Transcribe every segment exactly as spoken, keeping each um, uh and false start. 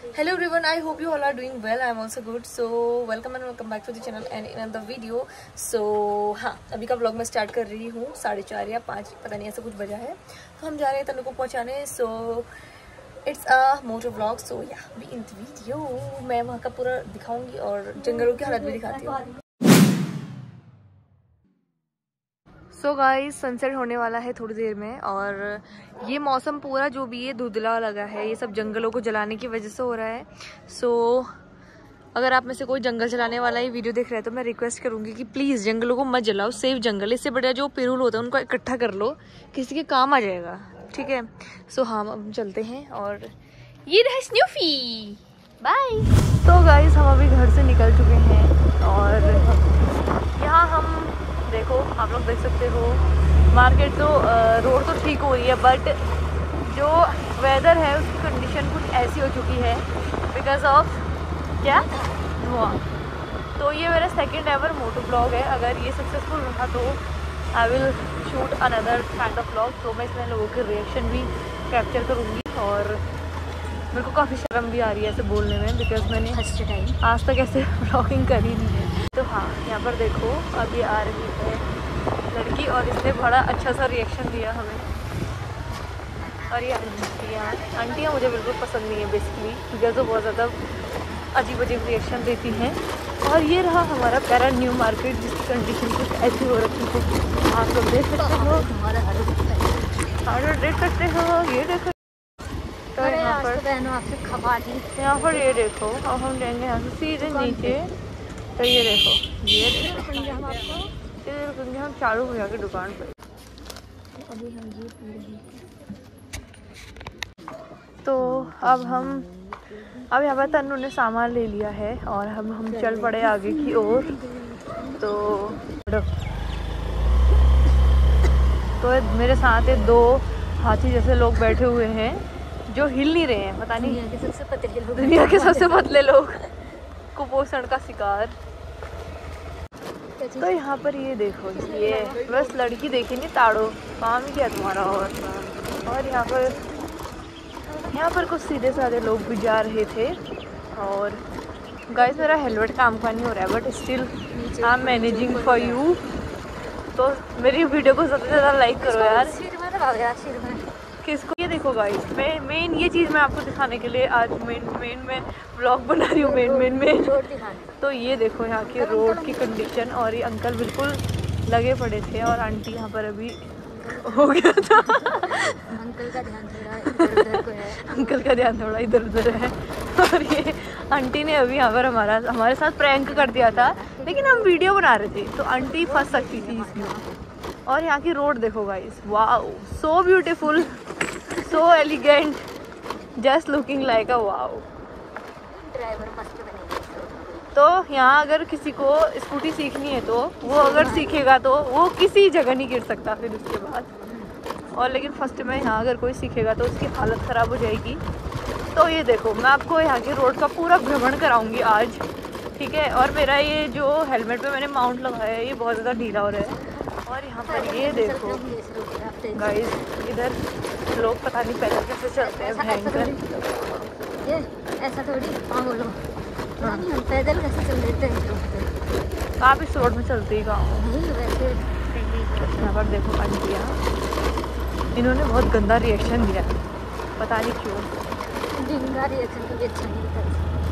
Hello everyone, I hope you all are doing well. I am also good. So welcome and welcome back to the channel and in another video. So हाँ, अभी का vlog मैं start कर रही हूँ साढ़े चार या पाँच, पता नहीं ऐसा कुछ बजा है। तो हम जा रहे हैं तनु को पहुँचाने। So it's a motor vlog. So yeah बी इन द वीडियो। मैं वहाँ का पूरा दिखाऊंगी और जंगलों की हालत भी दिखाती हूँ। सो गाइस, सनसेट होने वाला है थोड़ी देर में और ये मौसम पूरा जो भी है धुंधला लगा है। ये सब जंगलों को जलाने की वजह से हो रहा है। सो so, अगर आप में से कोई जंगल जलाने वाला ही वीडियो देख रहा है तो मैं रिक्वेस्ट करूंगी कि प्लीज़ जंगलों को मत जलाओ। सेफ जंगल, इससे बढ़िया जो पिरूल होता है उनको इकट्ठा कर लो, किसी के काम आ जाएगा। ठीक है। सो so, हाँ, अब चलते हैं और ये रहा स्नूफी। बाय। तो गाइस, हम अभी घर से निकल चुके हैं और यहाँ हम देखो, आप लोग देख सकते हो मार्केट तो रोड तो ठीक हो रही है, बट जो वेदर है उसकी कंडीशन कुछ ऐसी हो चुकी है बिकॉज ऑफ क्या धुआं। तो ये मेरा सेकंड एवर मोटो ब्लॉग है। अगर ये सक्सेसफुल रहा तो I will shoot another kind of blog. तो मैं इसमें लोगों के रिएक्शन भी कैप्चर करूँगी और मेरे को काफ़ी शर्म भी आ रही है ऐसे बोलने में बिकॉज मैंने फर्स्ट टाइम आज तक ऐसे ब्लॉगिंग करी नहीं है। तो हाँ, यहाँ पर देखो अभी आ रही है लड़की और इसने बड़ा अच्छा सा रिएक्शन दिया हमें। और ये आंटियाँ आंटियाँ मुझे बिल्कुल पसंद नहीं है बेसिकली बिकॉज वो बहुत ज़्यादा अजीब अजीब रिएक्शन देती हैं। और ये रहा हमारा प्यारा न्यू मार्केट जिसकी कंडीशन कुछ ऐसी हो रखी है। आप लोग देख सकते हो, और देख सकते हो ये देखो। तो यहाँ पर आपसे खबा दी, यहाँ पर ये देखो। अब हम जाएंगे यहाँ से सीधे नीचे। तो ये देखो, ये देखो हम आपको ये हम चालू भैया की दुकान पर। अभी हम ये पी रहे हैं। तो अब हम अब यहाँ पर तन्नू ने सामान ले लिया है और हम हम चल पड़े आगे की ओर। तो तो मेरे साथ ये दो हाथी जैसे लोग बैठे हुए हैं जो हिल नहीं रहे हैं। पता नहीं दुनिया के सबसे पतले लोग दुनिया के सबसे पतले लोग कुपोषण का शिकार। तो यहाँ पर ये देखो, ये बस लड़की देखी नहीं, ताड़ो काम ही क्या तुम्हारा। और और यहाँ पर यहाँ पर कुछ सीधे साधे लोग भी जा रहे थे। और गाइस, मेरा हेलमेट काम का नहीं हो रहा है but still I am managing for you. तो मेरी वीडियो को सबसे ज़्यादा लाइक करो यार। किसको ये देखो गाइस, मैं मेन ये चीज़ मैं आपको दिखाने के लिए आज मेन मेन में व्लॉग बना रही हूँ। मेन मेन में तो ये देखो यहाँ की रोड की कंडीशन। और ये अंकल बिल्कुल लगे पड़े थे और आंटी यहाँ पर अभी हो गया था। अंकल का ध्यान थोड़ा इधर उधर को है अंकल का ध्यान थोड़ा इधर उधर है। और ये आंटी ने अभी यहाँ पर हमारा हमारे साथ प्रैंक कर दिया था, लेकिन हम वीडियो बना रहे थे तो आंटी फंस सकती थी इसमें। और यहाँ की रोड देखो guys, wow, so beautiful, so elegant, just looking like a wow. Driver मस्त बनेगा। तो यहाँ अगर किसी को स्कूटी सीखनी है तो वो अगर सीखेगा तो वो किसी जगह नहीं गिर सकता फिर उसके बाद। और लेकिन फर्स्ट में यहाँ अगर कोई सीखेगा तो उसकी हालत ख़राब हो जाएगी। तो ये देखो, मैं आपको यहाँ की रोड का पूरा भ्रमण कराऊंगी आज, ठीक है। और मेरा ये जो हेलमेट पे मैंने माउंट लगाया है ये बहुत ज़्यादा ढीला हो रहा है। और यहाँ पर ये देखो गाइस, इधर लोग पता नहीं पैदल कैसे चलते हैं, भयंकर। ये ऐसा थोड़ी, हाँ बोलो, नहीं हम पैदल कैसे चल देते हैं। आप इस रोड में चलते ही कहाँ वैसे। यहाँ पर देखो आंटियाँ, इन्होंने बहुत गंदा रिएक्शन दिया, पता नहीं क्यों। गंदा रिएक्शन कभी अच्छा नहीं होता।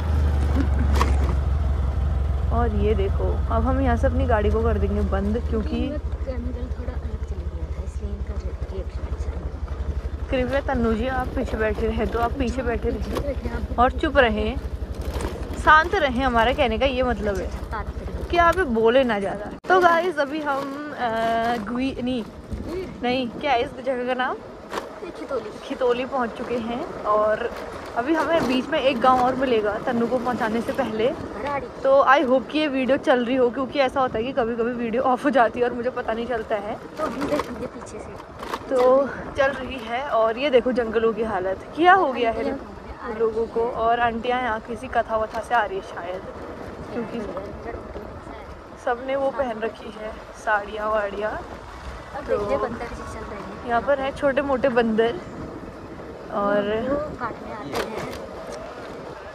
और ये देखो, अब हम यहाँ से अपनी गाड़ी को कर देंगे बंद क्योंकि केमिकल थोड़ा अलग चला गया था इसलिए इनका रिएक्शन अच्छा नहीं। कृपया तन्नू जी आप पीछे बैठे रहे तो आप पीछे बैठे रहिए और चुप रहें, शांत रहें। हमारा कहने का ये मतलब है कि आप बोले ना ज़्यादा। तो गाइस, अभी हम गुई नहीं नहीं क्या है इस जगह का नाम, खितौली खितौली पहुंच चुके हैं। और अभी हमें बीच में एक गांव और मिलेगा तन्नू को पहुंचाने से पहले। तो आई होप कि ये वीडियो चल रही हो क्योंकि ऐसा होता है कि कभी कभी वीडियो ऑफ हो जाती है और मुझे पता नहीं चलता है। तो हम देखेंगे पीछे से। तो चल रही है और ये देखो जंगलों की हालत क्या हो गया है लोगों को। और आंटियाँ यहाँ किसी कथा वथा से आ रही है शायद, क्योंकि सबने वो पहन रखी है साड़ियाँ वाड़ियाँ। तो यहाँ पर है छोटे मोटे बंदर और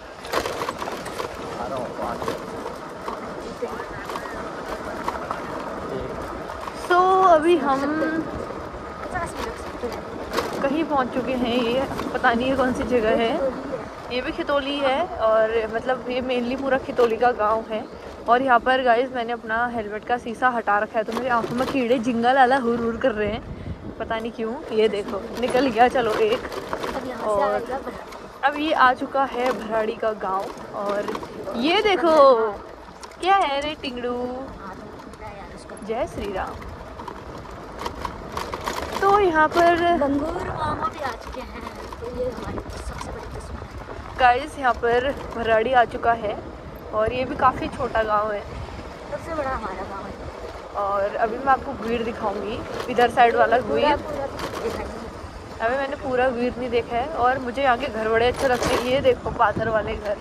सो so, अभी हम कहीं पहुंच चुके हैं। ये पता नहीं है कौन सी जगह है। ये भी खितौली है और मतलब ये मेनली पूरा खितौली का गांव है। और यहाँ पर गाइस मैंने अपना हेलमेट का शीशा हटा रखा है तो मेरी आंखों में कीड़े जिंगा लाला हुर हुर कर रहे हैं, पता नहीं क्यों। ये देखो निकल गया, चलो एक। और अब ये आ चुका है भराड़ी का गांव। और ये देखो क्या है रे टिंगड़ू, जय श्री राम। तो यहाँ पर गंगूर मामा भी आ चुके हैं। तो ये हमारी सबसे बड़ी किस्मत गाइस यहाँ पर भराड़ी आ चुका है और ये भी काफ़ी छोटा गांव है, सबसे बड़ा हमारा गांव है। और अभी मैं आपको भीड़ दिखाऊंगी, इधर साइड वाला भीड़। अभी मैंने पूरा भीड़ नहीं देखा है और मुझे यहाँ के घर बड़े अच्छे लगते हैं। ये देखो पाथर वाले घर,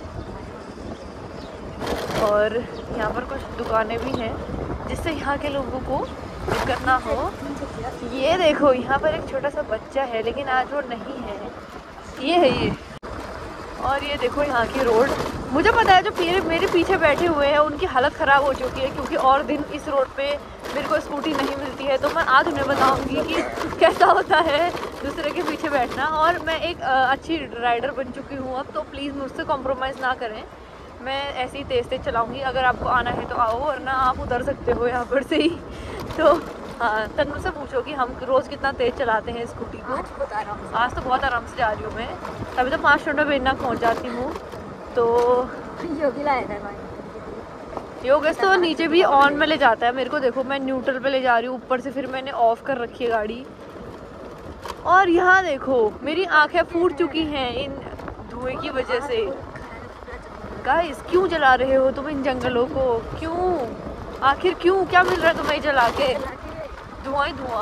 और यहाँ पर कुछ दुकानें भी हैं जिससे यहाँ के लोगों को दिक्कत ना हो। ये देखो यहाँ पर एक छोटा सा बच्चा है लेकिन आज वो नहीं है, ये है ये। और ये देखो यहाँ की रोड, मुझे पता है जो मेरे मेरे पीछे बैठे हुए हैं उनकी हालत ख़राब हो चुकी है क्योंकि और दिन इस रोड पे मेरे को स्कूटी नहीं मिलती है। तो मैं आज उन्हें बताऊंगी कि कैसा होता है दूसरे के पीछे बैठना। और मैं एक अच्छी राइडर बन चुकी हूँ अब, तो प्लीज़ मुझसे कॉम्प्रोमाइज़ ना करें। मैं ऐसे ही तेज़ तेज़ चलाऊँगी, अगर आपको आना है तो आओ, वरना आप उतर सकते हो यहाँ पर से ही। तो हाँ, तन्नू से पूछो कि हम रोज़ कितना तेज़ चलाते हैं स्कूटी को। आज तो बहुत आराम से जा रही हूँ मैं, अभी तो पाँच मिनट में बेरना पहुँच जाती हूँ। तो योगी लाया था भाई, योगेश तो नीचे भी ऑन में ले जाता है मेरे को। देखो मैं न्यूट्रल पे ले जा रही हूँ, ऊपर से फिर मैंने ऑफ कर रखी है गाड़ी। और यहाँ देखो मेरी आंखें फूट चुकी हैं इन धुएं की वजह से। गाइस क्यों जला रहे हो तुम इन जंगलों को, क्यों, आखिर क्यों, क्या मिल रहा है तुम्हें जला के? धुआं ही धुआं।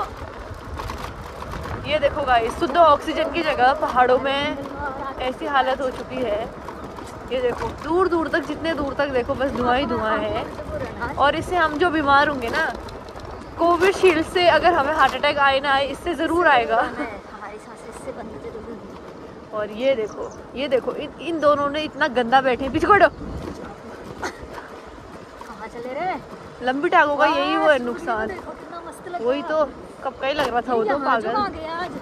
ये देखो गाइस शुद्ध ऑक्सीजन की जगह पहाड़ों में ऐसी हालत हो चुकी है। ये देखो दूर दूर तक, जितने दूर तक देखो बस धुआं ही धुआं है। और इससे हम जो बीमार होंगे ना, कोविशील्ड से अगर हमें हार्ट अटैक आए ना आए, इससे ज़रूर आएगा। हमारी सांसें इससे बंद जरूर होंगी। और ये देखो ये देखो इन इन दोनों ने इतना गंदा बैठे, पीछे हटो। कहाँ चले रहे? लंबी टांगों का यही वो है नुकसान। कितना मस्त लग वही तो कब का ही लग रहा था वो तो पागल।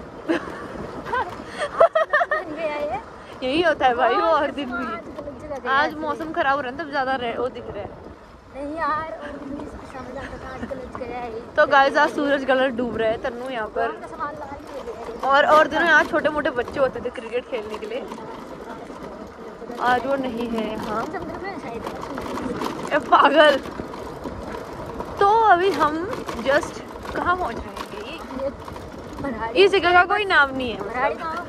यही होता है भाई वो हर दिन भी। आज मौसम खराब हो रहा है तब ज्यादा वो दिख रहा है। नहीं यार, और भी समझ आता था आज गलत गया है। तो गाइस आज सूरज कलर डूब रहा है तन्नू यहाँ पर। और और दिनों यहाँ छोटे मोटे बच्चे होते थे क्रिकेट खेलने के लिए, आज वो नहीं है यहाँ। ए पागल। तो अभी हम जस्ट कहाँ पहुँच रहे हैं? इस जगह का कोई नाम नहीं है।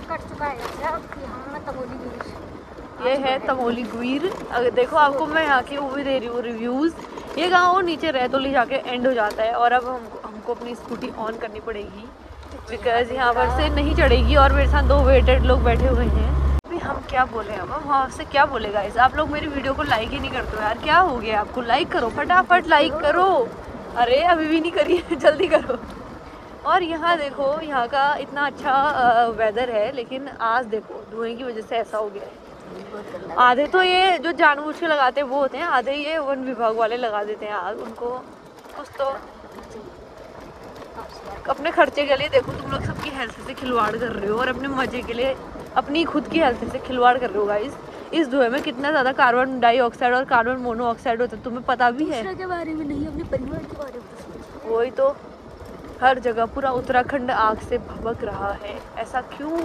ये है तमोली गुईर। अगर देखो आपको मैं यहाँ की वो भी दे रही हूँ रिव्यूज़। ये गाँव नीचे रहतोली जाके एंड हो जाता है और अब हमको हमको अपनी स्कूटी ऑन करनी पड़ेगी बिकॉज यहाँ पर से नहीं चढ़ेगी। और मेरे साथ दो वेटेड लोग बैठे हुए हैं। अभी हम क्या बोले, अब हम वहाँ से क्या बोले गाइस? आप लोग मेरी वीडियो को लाइक ही नहीं करते हो यार, क्या हो गया आपको? लाइक करो, फटाफट लाइक करो। अरे अभी भी नहीं करी जल्दी करो। और यहाँ देखो यहाँ का इतना अच्छा वेदर है, लेकिन आज देखो धुएं की वजह से ऐसा हो गया है। आधे तो ये जो जानबूझ के लगाते हैं वो होते हैं, आधे ये वन विभाग वाले लगा देते हैं आग। उनको कुछ तो अपने खर्चे के लिए, देखो तुम लोग सबकी हेल्थ से खिलवाड़ कर रहे हो और अपने मजे के लिए अपनी खुद की हेल्थ से खिलवाड़ कर रहे हो गाइस। इस धुएं में कितना ज़्यादा कार्बन डाइऑक्साइड और कार्बन मोनोऑक्साइड होता है तुम्हें पता भी है? के बारे में नहीं, अपने परिवार के बारे में। वही तो, हर जगह पूरा उत्तराखंड आग से भभक रहा है, ऐसा क्यों?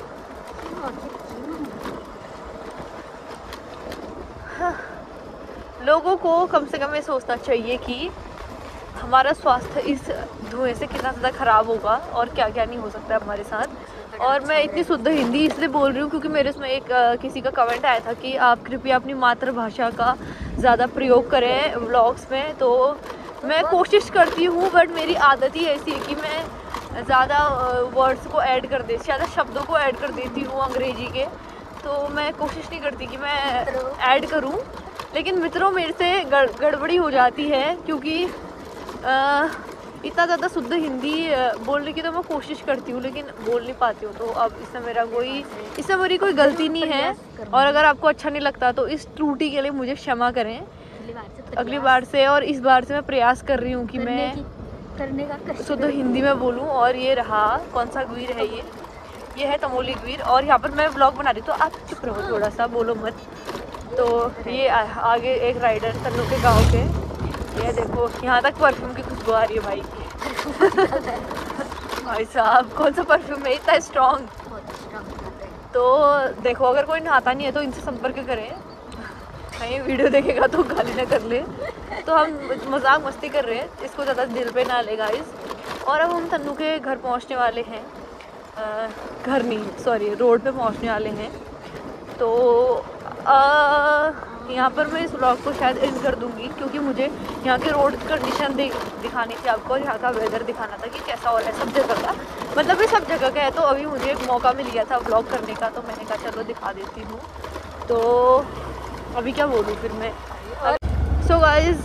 हाँ। लोगों को कम से कम ये सोचना चाहिए कि हमारा स्वास्थ्य इस धुएं से कितना ज़्यादा ख़राब होगा और क्या क्या नहीं हो सकता है हमारे साथ। और मैं इतनी शुद्ध हिंदी इसलिए बोल रही हूँ क्योंकि मेरे इसमें एक आ, किसी का कमेंट आया था कि आप कृपया अपनी मातृभाषा का ज़्यादा प्रयोग करें व्लॉग्स में। तो मैं कोशिश करती हूँ, बट मेरी आदत ही ऐसी है कि मैं ज़्यादा वर्ड्स को ऐड कर दे ज़्यादा शब्दों को ऐड कर देती हूँ अंग्रेजी के। तो मैं कोशिश नहीं करती कि मैं ऐड करूँ, लेकिन मित्रों मेरे से गड़ गड़बड़ी हो जाती है क्योंकि आ, इतना ज़्यादा शुद्ध हिंदी बोलने की तो मैं कोशिश करती हूँ लेकिन बोल नहीं पाती हूँ। तो अब इसमें मेरा कोई इसमें मेरी कोई गलती नहीं है, और अगर आपको अच्छा नहीं लगता तो इस त्रुटि के लिए मुझे क्षमा करें अगली बार से। और इस बार से मैं प्रयास कर रही हूँ कि मैं करने का शुद्ध हिंदी में बोलूँ। और ये रहा कौन सा ग्वीर है, ये ये है तमोली ग्वीर। और यहाँ पर मैं व्लॉग बना रही हूँ तो आप चुप रहो, थोड़ा सा बोलो मत। तो ये आ, आगे एक राइडर तन्नू के गांव के, ये देखो यहाँ तक परफ्यूम की खुशबू आ रही है भाई। भाई साहब कौन सा परफ्यूम है इतना स्ट्रॉन्ग। तो देखो अगर कोई नहाता नहीं है तो इनसे संपर्क करें, कहीं वीडियो देखेगा तो गाली ना कर ले। तो हम मजाक मस्ती कर रहे हैं, इसको ज़्यादा दिल पे ना ले गाइस। और अब हम तन्नू के घर पहुंचने वाले हैं, आ, घर नहीं सॉरी रोड पे पहुंचने वाले हैं। तो यहाँ पर मैं इस व्लॉग को शायद एंड कर दूंगी क्योंकि मुझे यहाँ के रोड कंडीशन दि, दिखानी थी आपको, और यहाँ का वेदर दिखाना था कि कैसा हो रहा है सब जगह का। मतलब ये सब जगह का है। तो अभी मुझे एक मौका मिल गया था व्लॉग करने का, तो मैंने कहा चलो दिखा देती हूँ। तो अभी क्या बोलूँ फिर मैं। सो गाइज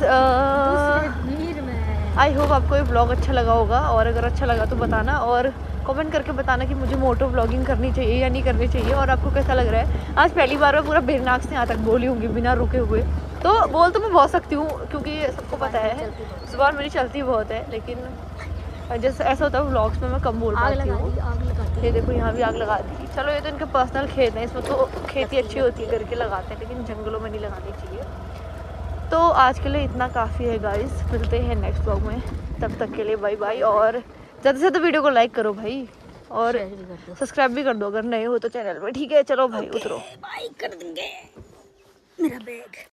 आई होप आपको ये व्लॉग अच्छा लगा होगा, और अगर अच्छा लगा तो बताना, और कमेंट करके बताना कि मुझे मोटो व्लॉगिंग करनी चाहिए या नहीं करनी चाहिए, और आपको कैसा लग रहा है। आज पहली बार मैं पूरा बेरनाक से यहाँ तक बोली हूँगी बिना रुके हुए। तो बोल तो मैं बहुत सकती हूँ क्योंकि सबको पता है जुबान मेरी चलती बहुत है, लेकिन जैसे ऐसा होता है व्लॉग्स में मैं कम बोल पाती हूँ। ये देखो यहाँ भी आग लगा दी। चलो ये तो इनके पर्सनल खेत हैं, इसमें तो खेती अच्छी होती है करके लगाते हैं, लेकिन जंगलों में नहीं लगानी चाहिए। तो आज के लिए इतना काफ़ी है गाइस, मिलते हैं नेक्स्ट व्लॉग में, तब तक के लिए बाय बाय। और ज़्यादा से ज़्यादा वीडियो को लाइक करो भाई, और सब्सक्राइब भी कर दो अगर नए हो तो चैनल में। ठीक है चलो भाई उतरो, बाय कर देंगे मेरा बैग।